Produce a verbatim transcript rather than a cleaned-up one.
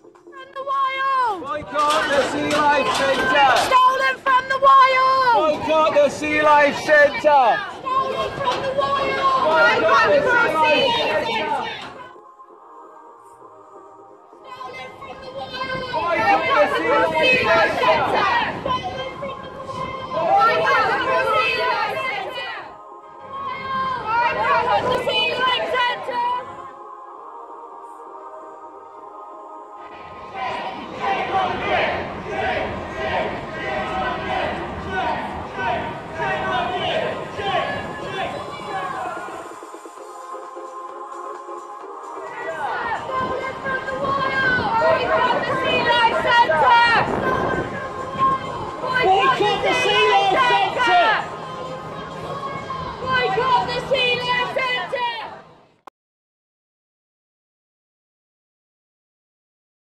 From the wild! Boycott the Sea Life Centre! Stolen from the wild! Boycott the Sea Life Centre! Stolen from the wild! Boycott the Sea Life Centre!